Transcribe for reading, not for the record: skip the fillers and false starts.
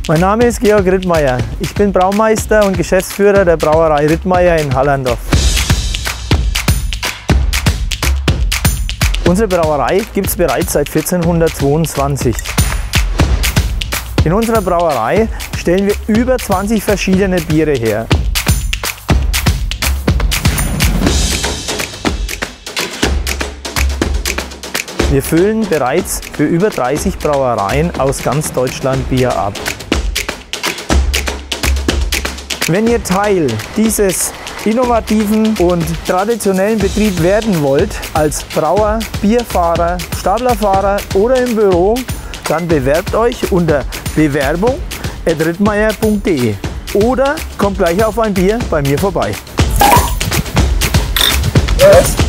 Mein Name ist Georg Rittmeier. Ich bin Braumeister und Geschäftsführer der Brauerei Rittmeier in Hallerndorf. Unsere Brauerei gibt es bereits seit 1422. In unserer Brauerei stellen wir über 20 verschiedene Biere her. Wir füllen bereits für über 30 Brauereien aus ganz Deutschland Bier ab. Wenn ihr Teil dieses innovativen und traditionellen Betriebs werden wollt, als Brauer, Bierfahrer, Staplerfahrer oder im Büro, dann bewerbt euch unter bewerbung@rittmeier.de oder kommt gleich auf ein Bier bei mir vorbei. Was?